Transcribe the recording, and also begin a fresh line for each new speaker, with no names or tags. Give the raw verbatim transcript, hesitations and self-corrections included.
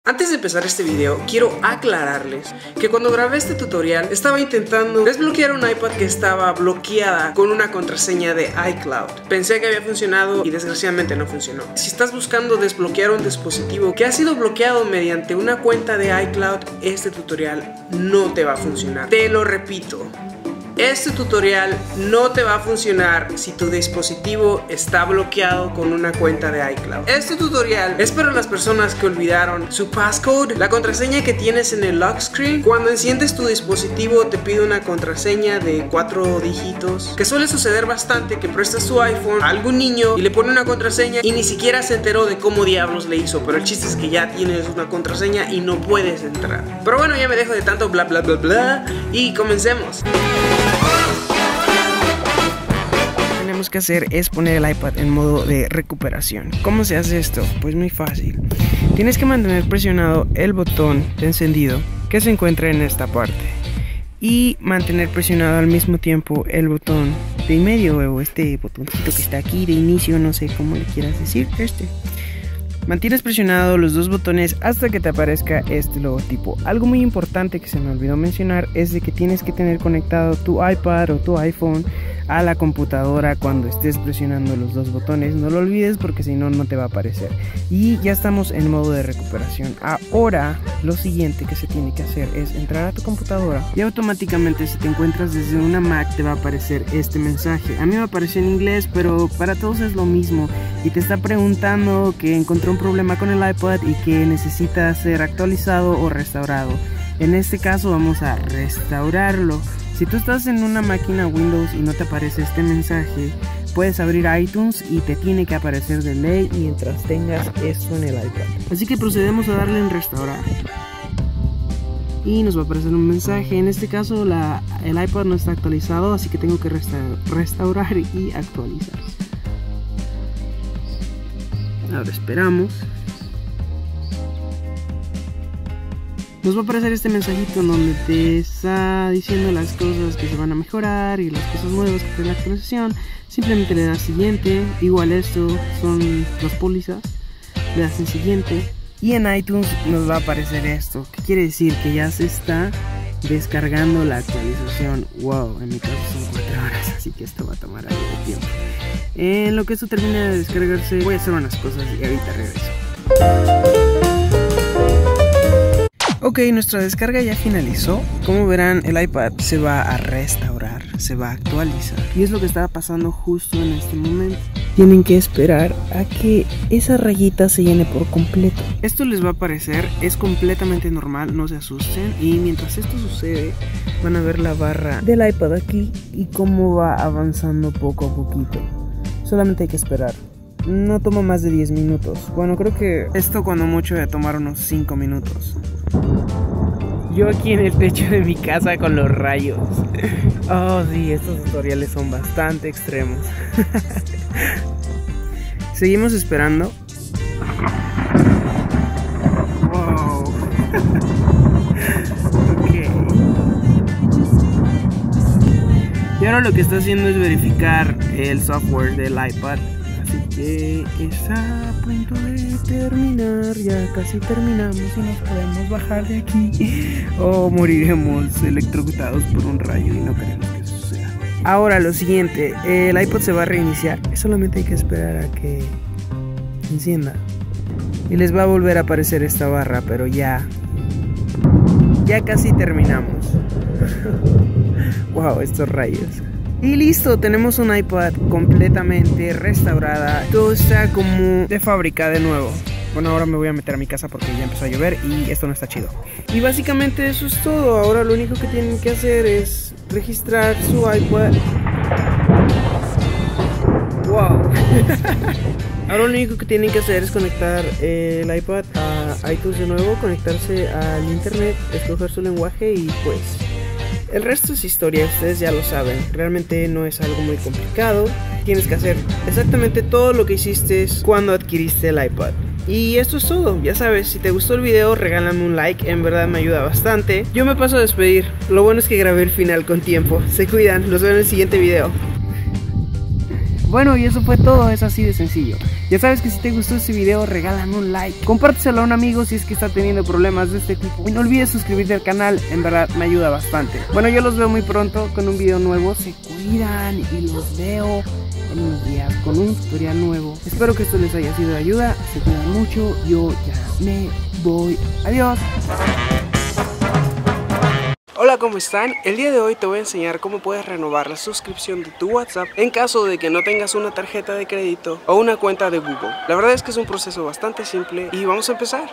Antes de empezar este video, quiero aclararles que cuando grabé este tutorial estaba intentando desbloquear un iPad que estaba bloqueada con una contraseña de iCloud. Pensé que había funcionado y desgraciadamente no funcionó. Si estás buscando desbloquear un dispositivo que ha sido bloqueado mediante una cuenta de iCloud, este tutorial no te va a funcionar. Te lo repito. Este tutorial no te va a funcionar si tu dispositivo está bloqueado con una cuenta de iCloud. Este tutorial es para las personas que olvidaron su passcode, la contraseña que tienes en el lock screen. Cuando enciendes tu dispositivo te pide una contraseña de cuatro dígitos, que suele suceder bastante que prestas tu iPhone a algún niño y le pone una contraseña y ni siquiera se enteró de cómo diablos le hizo, pero el chiste es que ya tienes una contraseña y no puedes entrar. Pero bueno, ya me dejo de tanto bla bla bla bla y comencemos. Tenemos que hacer es poner el iPad en modo de recuperación. ¿Cómo se hace esto? Pues muy fácil. Tienes que mantener presionado el botón de encendido que se encuentra en esta parte y mantener presionado al mismo tiempo el botón de en medio o este botoncito que está aquí de inicio, no sé cómo le quieras decir, este. Mantienes presionado los dos botones hasta que te aparezca este logotipo. Algo muy importante que se me olvidó mencionar es de que tienes que tener conectado tu iPad o tu iPhone a la computadora cuando estés presionando los dos botones. No lo olvides porque si no, no te va a aparecer. Y ya estamos en modo de recuperación. Ahora lo siguiente que se tiene que hacer es entrar a tu computadora y automáticamente, si te encuentras desde una Mac, te va a aparecer este mensaje. A mí me apareció en inglés, pero para todos es lo mismo y te está preguntando que encontró un problema con el iPad y que necesita ser actualizado o restaurado. En este caso vamos a restaurarlo. Si tú estás en una máquina Windows y no te aparece este mensaje, puedes abrir iTunes y te tiene que aparecer de ley mientras tengas esto en el iPad. Así que procedemos a darle en restaurar y nos va a aparecer un mensaje. En este caso la, el iPad no está actualizado, así que tengo que resta restaurar y actualizar. Ahora esperamos. Nos va a aparecer este mensajito en donde te está diciendo las cosas que se van a mejorar y las cosas nuevas que trae la actualización. Simplemente le das siguiente. Igual esto son las pólizas. Le das en siguiente. Y en iTunes nos va a aparecer esto, que quiere decir que ya se está descargando la actualización. Wow, en mi caso son cuatro horas, así que esto va a tomar algo de tiempo. En lo que esto termina de descargarse, voy a hacer unas cosas y ahorita regreso. Ok, nuestra descarga ya finalizó. Como verán, el iPad se va a restaurar, se va a actualizar. Y es lo que estaba pasando justo en este momento. Tienen que esperar a que esa rayita se llene por completo. Esto les va a aparecer, es completamente normal, no se asusten. Y mientras esto sucede, van a ver la barra del iPad aquí y cómo va avanzando poco a poquito. Solamente hay que esperar. No toma más de diez minutos. Bueno, creo que esto cuando mucho debe tomar unos cinco minutos. Yo aquí en el techo de mi casa con los rayos. Oh sí, estos tutoriales son bastante extremos. Seguimos esperando. Wow. Ok. Y ahora lo que está haciendo es verificar el software del iPad. Así que está a punto de terminar, ya casi terminamos y nos podemos bajar de aquí o moriremos electrocutados por un rayo y no queremos que eso suceda. Ahora lo siguiente, el iPod se va a reiniciar, solamente hay que esperar a que encienda y les va a volver a aparecer esta barra, pero ya, ya casi terminamos. Wow, estos rayos. Y listo, tenemos un iPad completamente restaurada. Todo está como de fábrica de nuevo. Bueno, ahora me voy a meter a mi casa porque ya empezó a llover y esto no está chido. Y básicamente eso es todo. Ahora lo único que tienen que hacer es registrar su iPad. Wow. Ahora lo único que tienen que hacer es conectar el iPad a iTunes de nuevo, conectarse al internet, escoger su lenguaje y pues el resto es historia, ustedes ya lo saben. Realmente no es algo muy complicado. Tienes que hacer exactamente todo lo que hiciste cuando adquiriste el iPad. Y esto es todo, ya sabes, si te gustó el video regálame un like, en verdad me ayuda bastante. Yo me paso a despedir, lo bueno es que grabé el final con tiempo. Se cuidan, los veo en el siguiente video. Bueno, y eso fue todo, es así de sencillo. Ya sabes que si te gustó este video, regálame un like, compárteselo a un amigo si es que está teniendo problemas de este tipo, y no olvides suscribirte al canal, en verdad me ayuda bastante. Bueno, yo los veo muy pronto con un video nuevo, se cuidan y los veo en unos días con un tutorial nuevo. Espero que esto les haya sido de ayuda, se cuidan mucho, yo ya me voy, adiós. Hola, ¿cómo están? El día de hoy te voy a enseñar cómo puedes renovar la suscripción de tu WhatsApp en caso de que no tengas una tarjeta de crédito o una cuenta de Google. La verdad es que es un proceso bastante simple y vamos a empezar.